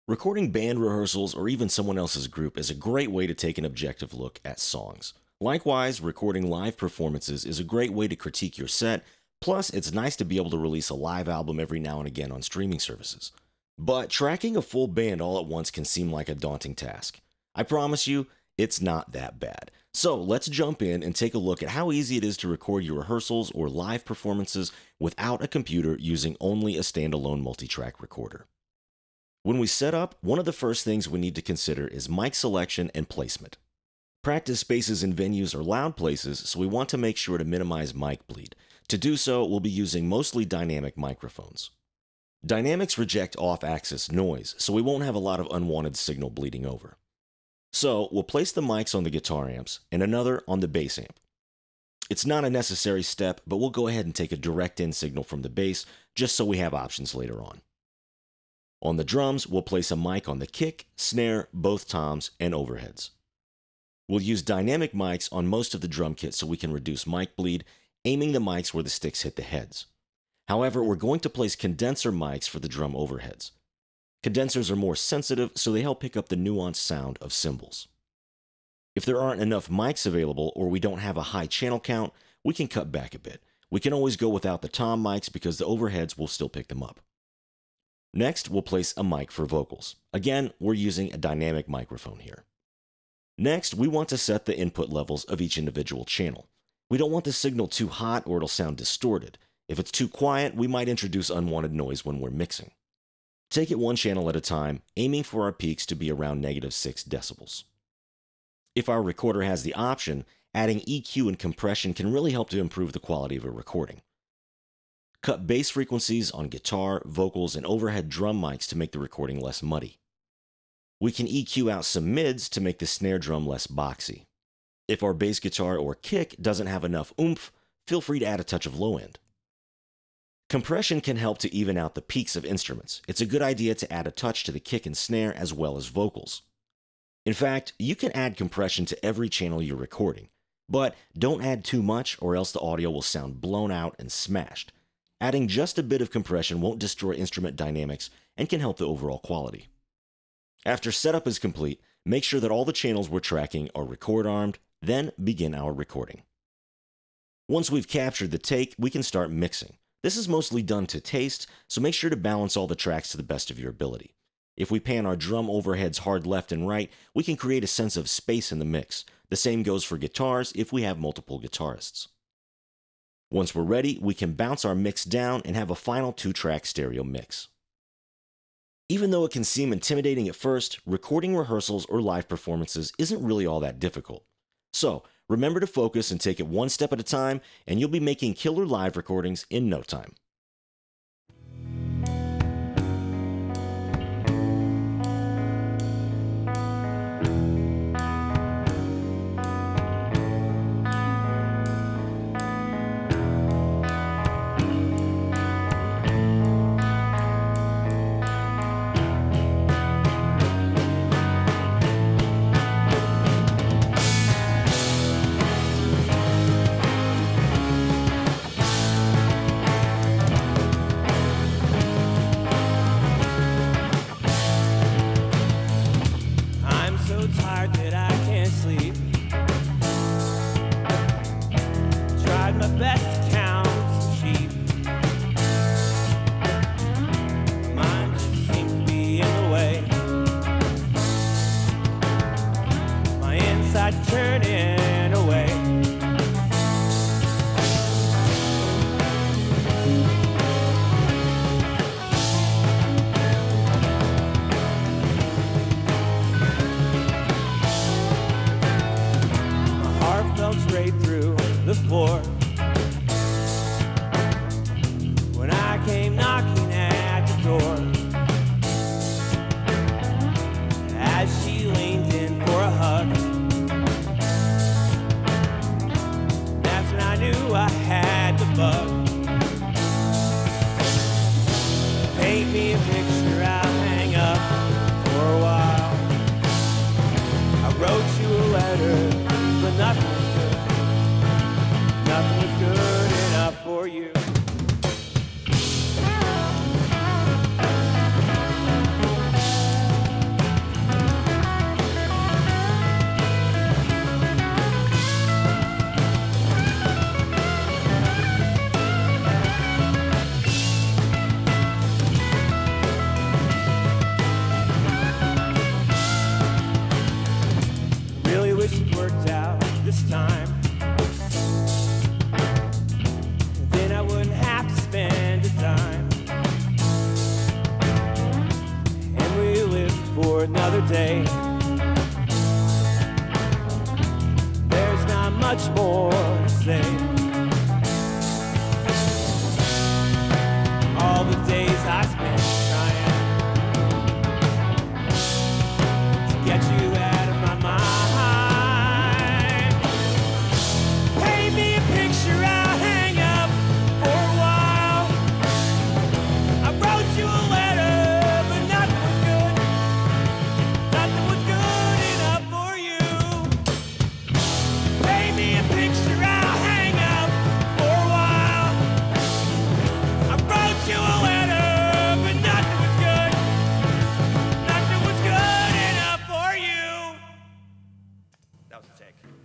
Recording band rehearsals or even someone else's group is a great way to take an objective look at songs. Likewise, recording live performances is a great way to critique your set, plus it's nice to be able to release a live album every now and again on streaming services. But tracking a full band all at once can seem like a daunting task. I promise you, it's not that bad. So let's jump in and take a look at how easy it is to record your rehearsals or live performances without a computer using only a standalone multi-track recorder. When we set up, one of the first things we need to consider is mic selection and placement. Practice spaces in venues are loud places, so we want to make sure to minimize mic bleed. To do so, we'll be using mostly dynamic microphones. Dynamics reject off-axis noise, so we won't have a lot of unwanted signal bleeding over. So, we'll place the mics on the guitar amps and another on the bass amp. It's not a necessary step, but we'll go ahead and take a direct-in signal from the bass, just so we have options later on. On the drums, we'll place a mic on the kick, snare, both toms, and overheads. We'll use dynamic mics on most of the drum kit so we can reduce mic bleed, aiming the mics where the sticks hit the heads. However, we're going to place condenser mics for the drum overheads. Condensers are more sensitive, so they help pick up the nuanced sound of cymbals. If there aren't enough mics available or we don't have a high channel count, we can cut back a bit. We can always go without the tom mics because the overheads will still pick them up. Next, we'll place a mic for vocals. Again, we're using a dynamic microphone here. Next, we want to set the input levels of each individual channel. We don't want the signal too hot or it'll sound distorted. If it's too quiet, we might introduce unwanted noise when we're mixing. Take it one channel at a time, aiming for our peaks to be around -6 decibels. If our recorder has the option, adding EQ and compression can really help to improve the quality of a recording. Cut bass frequencies on guitar, vocals, and overhead drum mics to make the recording less muddy. We can EQ out some mids to make the snare drum less boxy. If our bass guitar or kick doesn't have enough oomph, feel free to add a touch of low end. Compression can help to even out the peaks of instruments. It's a good idea to add a touch to the kick and snare as well as vocals. In fact, you can add compression to every channel you're recording, but don't add too much or else the audio will sound blown out and smashed. Adding just a bit of compression won't destroy instrument dynamics and can help the overall quality. After setup is complete, make sure that all the channels we're tracking are record armed, then begin our recording. Once we've captured the take, we can start mixing. This is mostly done to taste, so make sure to balance all the tracks to the best of your ability. If we pan our drum overheads hard left and right, we can create a sense of space in the mix. The same goes for guitars if we have multiple guitarists. Once we're ready, we can bounce our mix down and have a final 2-track stereo mix. Even though it can seem intimidating at first, recording rehearsals or live performances isn't really all that difficult. So, remember to focus and take it one step at a time, and you'll be making killer live recordings in no time. for another day. There's not much more to say. All the days I spent trying to get you out of my mind. Paint me a picture I'll hang up for a while. I wrote you a letter, but nothing was good. Nothing was good enough for you. Paint me a picture I'll hang up for a while. I wrote you a letter, but nothing was good. Nothing was good enough for you. That was a take.